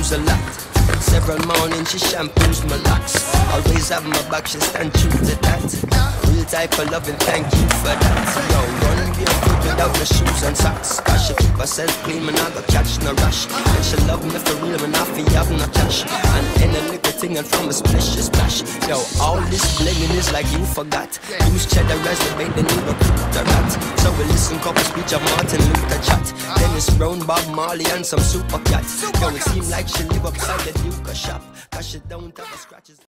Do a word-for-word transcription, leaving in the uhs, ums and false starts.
moves a lot. Several mornings she shampoos my locks. Always have my back, she stand true to that. Real type of loving, thank you for that. Yo, run barefoot without no shoes and socks. Cause she keep herself clean, man, I go catch no rush. And she love me for real, man, I feel have no cash. And any little thing and from a splish, she splash. Yo, all this blinging is like you forgot. Use cheddar as the bait, the new recruiter rat. So we listen couple speech of Martin Luther chat. Dennis Brown, Bob Marley and some super cat. Yo, it seem like she live upside the Duke shop. Cause she don't have a scratches.